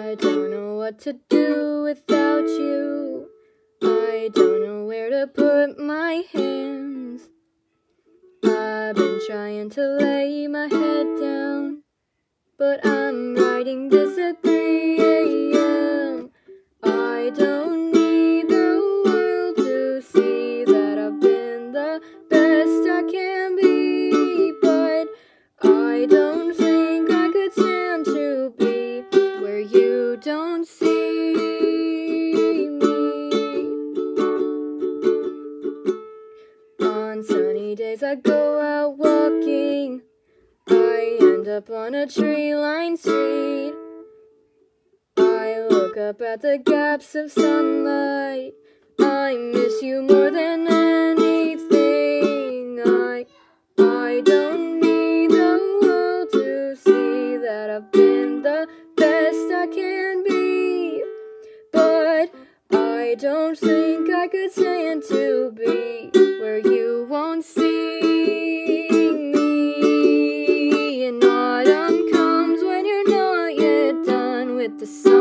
I don't know what to do without you. I don't know where to put my hands. I've been trying to lay my head down, but I'm writing this at 3 a.m. I don't need the world to see that I've been the best I can be, but I don't think I could stand to be where you don't see me. On sunny days I go out walking, I end up on a tree-lined street. I look up at the gaps of sunlight. I miss you more than anything. I don't need the world to see that I've been the best I can be, but I don't think I could stand to be where you won't see me. And autumn comes when you're not yet done with the sun.